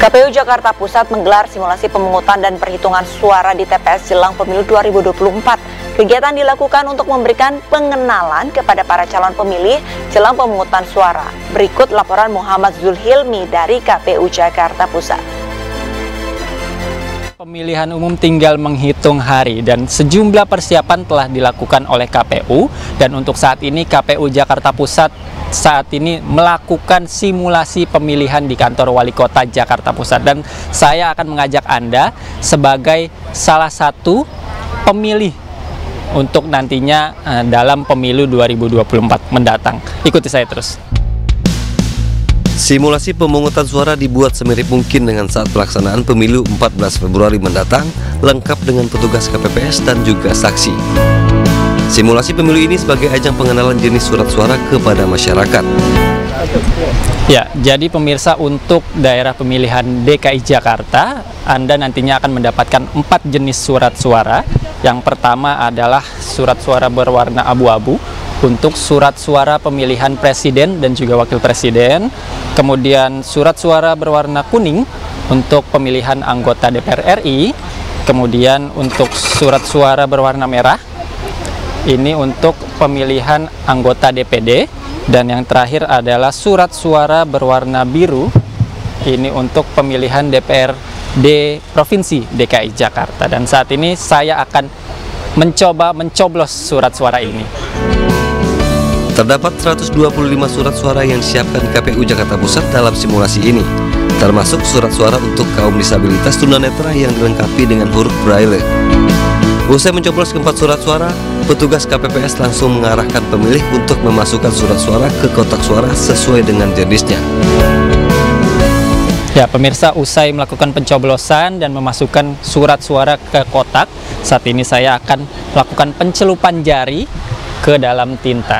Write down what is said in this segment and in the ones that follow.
KPU Jakarta Pusat menggelar simulasi pemungutan dan perhitungan suara di TPS jelang pemilu 2024. Kegiatan dilakukan untuk memberikan pengenalan kepada para calon pemilih jelang pemungutan suara. Berikut laporan Muhammad Zulhilmi dari KPU Jakarta Pusat. Pemilihan umum tinggal menghitung hari dan sejumlah persiapan telah dilakukan oleh KPU, dan untuk saat ini KPU Jakarta Pusat saat ini melakukan simulasi pemilihan di kantor Wali Kota Jakarta Pusat, dan saya akan mengajak Anda sebagai salah satu pemilih untuk nantinya dalam pemilu 2024 mendatang. Ikuti saya terus. Simulasi pemungutan suara dibuat semirip mungkin dengan saat pelaksanaan pemilu 14 Februari mendatang, lengkap dengan petugas KPPS dan juga saksi. Simulasi pemilu ini sebagai ajang pengenalan jenis surat suara kepada masyarakat. Ya, jadi pemirsa, untuk daerah pemilihan DKI Jakarta, Anda nantinya akan mendapatkan 4 jenis surat suara. Yang pertama adalah surat suara berwarna abu-abu untuk surat suara pemilihan presiden dan juga wakil presiden. Kemudian surat suara berwarna kuning untuk pemilihan anggota DPR RI. Kemudian untuk surat suara berwarna merah, ini untuk pemilihan anggota DPD. Dan yang terakhir adalah surat suara berwarna biru, ini untuk pemilihan DPRD Provinsi DKI Jakarta. Dan saat ini saya akan mencoba mencoblos surat suara ini. Terdapat 125 surat suara yang disiapkan KPU Jakarta Pusat dalam simulasi ini, termasuk surat suara untuk kaum disabilitas tunanetra yang dilengkapi dengan huruf Braille. Usai mencoblos keempat surat suara, petugas KPPS langsung mengarahkan pemilih untuk memasukkan surat suara ke kotak suara sesuai dengan jenisnya. Ya, pemirsa, usai melakukan pencoblosan dan memasukkan surat suara ke kotak, saat ini saya akan melakukan pencelupan jari ke dalam tinta.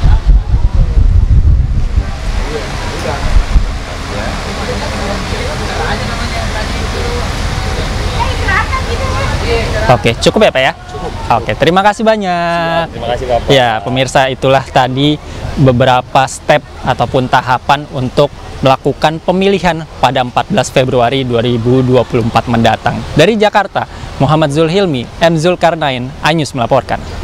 Oke, cukup ya Pak ya? Cukup. Oke, terima kasih banyak. Terima kasih Bapak. Ya, pemirsa, itulah tadi beberapa step ataupun tahapan untuk melakukan pemilihan pada 14 Februari 2024 mendatang. Dari Jakarta, Muhammad Zulhilmi, M. Zulkarnain, iNews melaporkan.